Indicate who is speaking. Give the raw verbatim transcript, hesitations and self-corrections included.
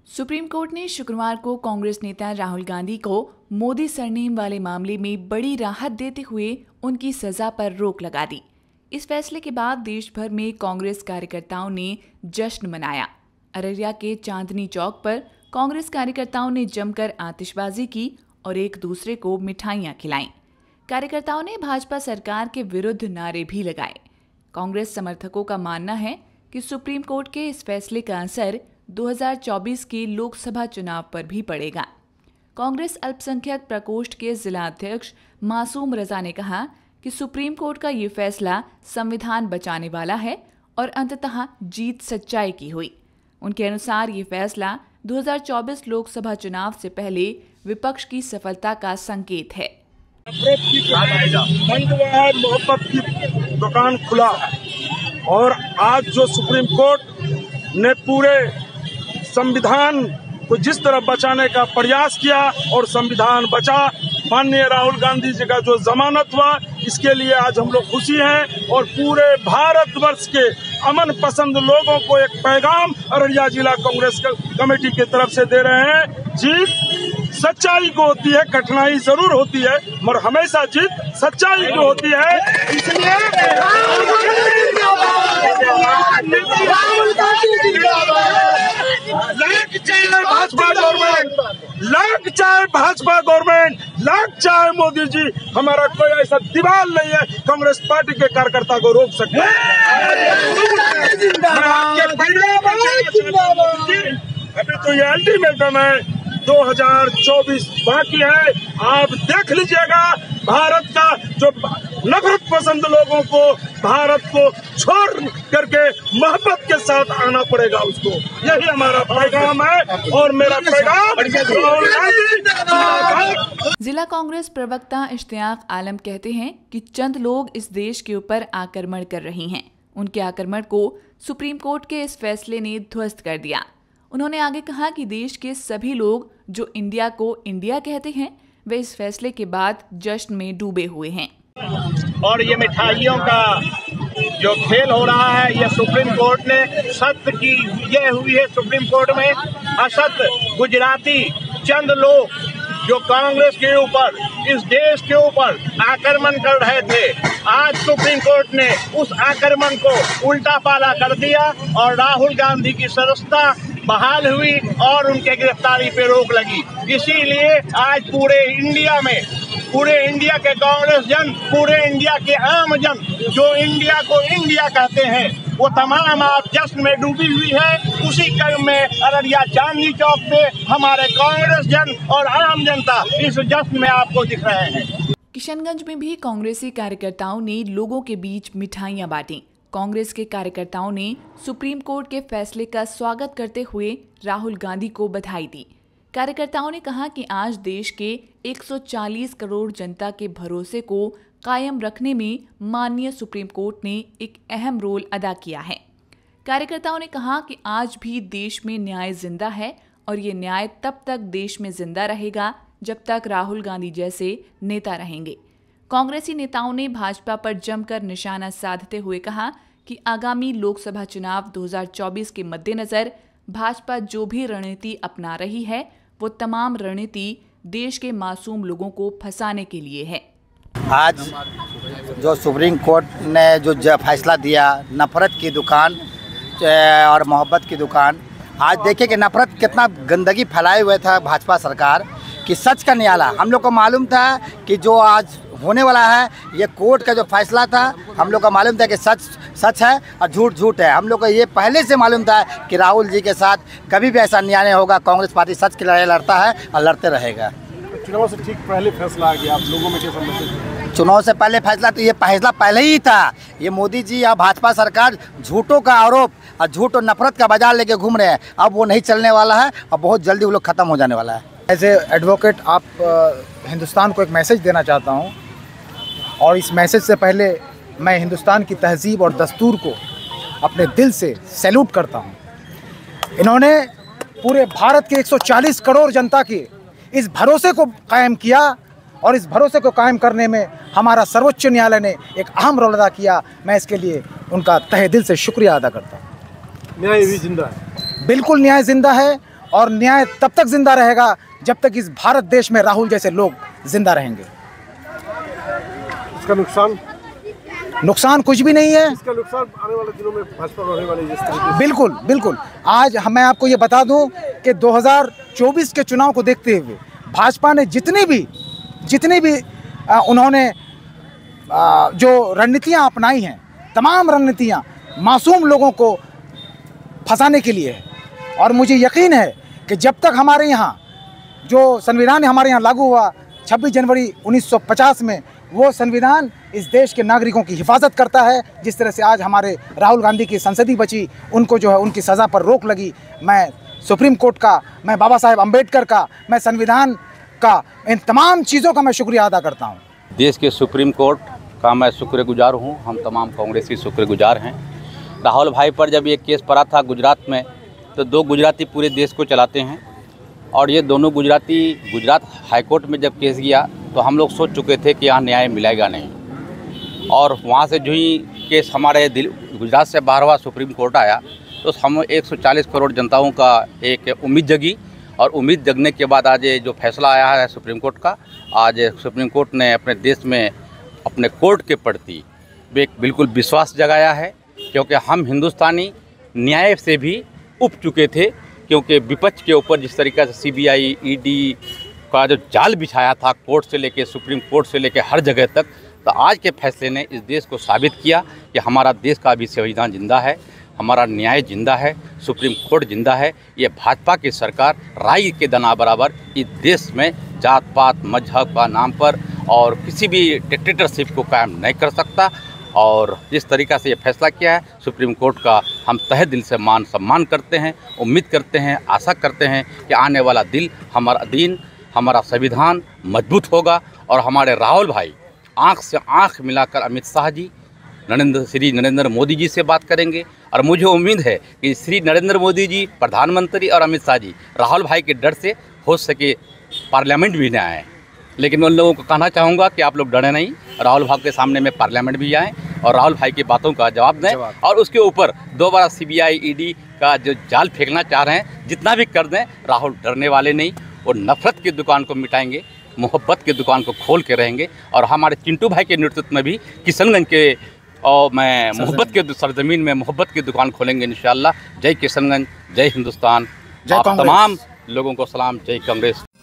Speaker 1: Supreme court ने शुक्रवार को कांग्रेस नेता राहुल गांधी को मोदी सरनेम वाले मामले में बड़ी राहत देते हुए उनकी सजा पर रोक लगा दी। इस फैसले के बाद देश भर में कांग्रेस कार्यकर्ताओं ने जश्न मनाया। अररिया के चांदनी चौक पर कांग्रेस कार्यकर्ताओं ने जमकर आतिशबाजी की और एक दूसरे को मिठाइयां खिलाईं। कार्यकर्ताओं ने भाजपा सरकार के विरुद्ध नारे भी लगाए। कांग्रेस समर्थकों का मानना है कि सुप्रीम कोर्ट के इस फैसले का असर दो हज़ार चौबीस के लोकसभा चुनाव पर भी पड़ेगा। कांग्रेस अल्पसंख्यक प्रकोष्ठ के जिला अध्यक्ष मासूम रजा ने कहा कि सुप्रीम कोर्ट का ये फैसला संविधान बचाने वाला है और अंततः जीत सच्चाई की हुई। उनके अनुसार ये फैसला दो हज़ार चौबीस लोकसभा चुनाव से पहले विपक्ष की सफलता का संकेत है।
Speaker 2: मोहब्बत की दुकान खुला और आज जो सुप्रीम कोर्ट ने पूरे संविधान को जिस तरह बचाने का प्रयास किया और संविधान बचा, माननीय राहुल गांधी जी का जो जमानत हुआ, इसके लिए आज हम लोग खुशी हैं और पूरे भारतवर्ष के अमन पसंद लोगों को एक पैगाम अररिया जिला कांग्रेस कमेटी की तरफ से दे रहे हैं। जीत सच्चाई को होती है, कठिनाई जरूर होती है, मगर हमेशा जीत सच्चाई को होती है। इसलिए लाख चाहे भाजपा गवर्नमेंट, लाख चाहे भाजपा गवर्नमेंट, लाख चाहे मोदी जी, हमारा कोई ऐसा दीवार नहीं है कांग्रेस पार्टी के कार्यकर्ता को रोक सकते। अभी तो ये अल्टीमेटम है, दो हज़ार चौबीस बाकी है। आप देख लीजिएगा, भारत का जो नफरत पसंद लोगों को भारत को छोड़ करके मोहब्बत के साथ आना पड़ेगा उसको। यही हमारा पैगाम है और मेरा पैगाम।
Speaker 1: जिला कांग्रेस प्रवक्ता इश्तियाक आलम कहते हैं कि चंद लोग इस देश के ऊपर आक्रमण कर रहे हैं। उनके आक्रमण को सुप्रीम कोर्ट के इस फैसले ने ध्वस्त कर दिया। उन्होंने आगे कहा कि देश के सभी लोग जो इंडिया को इंडिया कहते हैं, वे इस फैसले के बाद जश्न में डूबे हुए हैं।
Speaker 3: और ये मिठाइयों का जो खेल हो रहा है, ये सुप्रीम कोर्ट ने सत्य की विजय हुई है। सुप्रीम कोर्ट में असत्य गुजराती चंद लोग जो कांग्रेस के ऊपर, इस देश के ऊपर आक्रमण कर रहे थे, आज सुप्रीम कोर्ट ने उस आक्रमण को उल्टा पाला कर दिया और राहुल गांधी की सदस्यता बहाल हुई और उनके गिरफ्तारी पे रोक लगी। इसीलिए आज पूरे इंडिया में, पूरे इंडिया के कांग्रेस जन, पूरे इंडिया के आम जन जो इंडिया को इंडिया कहते हैं, वो तमाम आज जश्न में डूबी हुई है। उसी क्रम में अररिया चांदनी चौक पे हमारे कांग्रेस जन और आम जनता इस जश्न में आपको दिख रहे हैं।
Speaker 1: किशनगंज में भी कांग्रेसी कार्यकर्ताओं ने लोगों के बीच मिठाइयां बांटी। कांग्रेस के कार्यकर्ताओं ने सुप्रीम कोर्ट के फैसले का स्वागत करते हुए राहुल गांधी को बधाई दी। कार्यकर्ताओं ने कहा कि आज देश के एक सौ चालीस करोड़ जनता के भरोसे को कायम रखने में माननीय सुप्रीम कोर्ट ने एक अहम रोल अदा किया है। कार्यकर्ताओं ने कहा कि आज भी देश में न्याय जिंदा है और ये न्याय तब तक देश में जिंदा रहेगा जब तक राहुल गांधी जैसे नेता रहेंगे। कांग्रेसी नेताओं ने भाजपा पर जमकर निशाना साधते हुए कहा कि आगामी लोकसभा चुनाव दो हज़ार चौबीस के मद्देनजर भाजपा जो भी रणनीति अपना रही है, वो तमाम रणनीति देश के मासूम लोगों को फंसाने के लिए है।
Speaker 4: आज जो सुप्रीम कोर्ट ने जो फैसला दिया, नफरत की दुकान और मोहब्बत की दुकान, आज देखिए कि नफरत कितना गंदगी फैलाए हुए था भाजपा सरकार कि सच का नियाला। हम लोग को मालूम था कि जो आज होने वाला है, ये कोर्ट का जो फैसला था, हम लोग को मालूम था कि सच सच है और झूठ झूठ है। हम लोग को ये पहले से मालूम था कि राहुल जी के साथ कभी भी ऐसा न्याय नहीं होगा। कांग्रेस पार्टी सच की लड़ाई लड़ता है और लड़ते रहेगा।
Speaker 2: चुनाव से ठीक पहले फैसला आ गया, आप लोगों में कैसा मैसेज?
Speaker 4: चुनाव से पहले फैसला तो ये फैसला पहले ही था। ये मोदी जी या भाजपा सरकार झूठों का आरोप और झूठ और नफरत का बाजार लेके घूम रहे हैं। अब वो नहीं चलने वाला है और बहुत जल्दी वो लोग खत्म हो जाने वाला है।
Speaker 5: एज ए एडवोकेट आप हिंदुस्तान को एक मैसेज देना चाहता हूँ और इस मैसेज से पहले मैं हिंदुस्तान की तहजीब और दस्तूर को अपने दिल से सैल्यूट करता हूँ। इन्होंने पूरे भारत के एक सौ चालीस करोड़ जनता के इस भरोसे को कायम किया और इस भरोसे को कायम करने में हमारा सर्वोच्च न्यायालय ने एक अहम रोल अदा किया। मैं इसके लिए उनका तहे दिल से शुक्रिया अदा करता हूँ।
Speaker 2: न्याय भी जिंदा है,
Speaker 5: बिल्कुल न्याय जिंदा है और न्याय तब तक जिंदा रहेगा जब तक इस भारत देश में राहुल जैसे लोग जिंदा रहेंगे।
Speaker 6: इसका नुकसान
Speaker 5: नुकसान कुछ भी नहीं है।
Speaker 6: इसका नुकसान आने वाले दिनों में भाजपा को होने वाली जिस तरीके
Speaker 5: बिल्कुल बिल्कुल। आज हम मैं आपको ये बता दूं कि दो हज़ार चौबीस के चुनाव को देखते हुए भाजपा ने जितनी भी जितनी भी आ, उन्होंने आ, जो रणनीतियां अपनाई हैं, तमाम रणनीतियां मासूम लोगों को फंसाने के लिए है। और मुझे यकीन है कि जब तक हमारे यहाँ जो संविधान हमारे यहाँ लागू हुआ छब्बीस जनवरी उन्नीस सौ पचास में, वो संविधान इस देश के नागरिकों की हिफाजत करता है। जिस तरह से आज हमारे राहुल गांधी की संसदीय बची, उनको जो है उनकी सज़ा पर रोक लगी। मैं सुप्रीम कोर्ट का, मैं बाबा साहेब अम्बेडकर का, मैं संविधान का, इन तमाम चीज़ों का मैं शुक्रिया अदा करता हूँ।
Speaker 7: देश के सुप्रीम कोर्ट का मैं शुक्रगुजार हूँ। हम तमाम कांग्रेसी शुक्रगुजार हैं। राहुल भाई पर जब ये केस पड़ा था गुजरात में, तो दो गुजराती पूरे देश को चलाते हैं और ये दोनों गुजराती गुजरात हाईकोर्ट में जब केस गया तो हम लोग सोच चुके थे कि यहाँ न्याय मिलेगा नहीं। और वहाँ से जो ही केस हमारे दिल गुजरात से बाहर हुआ, सुप्रीम कोर्ट आया, तो हम एक सौ चालीस करोड़ जनताओं का एक उम्मीद जगी। और उम्मीद जगने के बाद आज ये जो फैसला आया है सुप्रीम कोर्ट का, आज सुप्रीम कोर्ट ने अपने देश में अपने कोर्ट के प्रति एक बिल्कुल विश्वास जगाया है। क्योंकि हम हिंदुस्तानी न्याय से भी उब चुके थे, क्योंकि विपक्ष के ऊपर जिस तरीक़े से सीबीआई, ईडी का जो जाल बिछाया था, कोर्ट से लेके सुप्रीम कोर्ट से लेके हर जगह तक, तो आज के फैसले ने इस देश को साबित किया कि हमारा देश का भी संविधान जिंदा है, हमारा न्याय जिंदा है, सुप्रीम कोर्ट जिंदा है। ये भाजपा की सरकार राई के दाना बराबर इस देश में जात पात मजहब का नाम पर और किसी भी डिक्टेटरशिप को कायम नहीं कर सकता। और जिस तरीक़ा से ये फैसला किया है सुप्रीम कोर्ट का, हम तहे दिल से मान सम्मान करते हैं, उम्मीद करते हैं, आशा करते हैं कि आने वाला दिन हमारा दिन हमारा संविधान मजबूत होगा और हमारे राहुल भाई आँख से आँख मिलाकर अमित शाह जी, नरेंद्र श्री नरेंद्र मोदी जी से बात करेंगे। और मुझे उम्मीद है कि श्री नरेंद्र मोदी जी प्रधानमंत्री और अमित शाह जी राहुल भाई के डर से हो सके पार्लियामेंट भी न आए। लेकिन उन लोगों को कहना चाहूँगा कि आप लोग डरे नहीं, राहुल भाई के सामने में पार्लियामेंट भी आएँ और राहुल भाई की बातों का जवाब दें। और उसके ऊपर दोबारा सीबीआई, ईडी का जो जाल फेंकना चाह रहे हैं, जितना भी कर दें, राहुल डरने वाले नहीं। और नफ़रत की दुकान को मिटाएंगे, मोहब्बत की दुकान को खोल के रहेंगे। और हमारे चिंटू भाई के नेतृत्व में भी किशनगंज के और मैं मोहब्बत के सरजमीन में मोहब्बत की दुकान खोलेंगे इंशाअल्लाह। जय किशनगंज, जय हिंदुस्तान। आप तमाम लोगों को सलाम, जय कांग्रेस।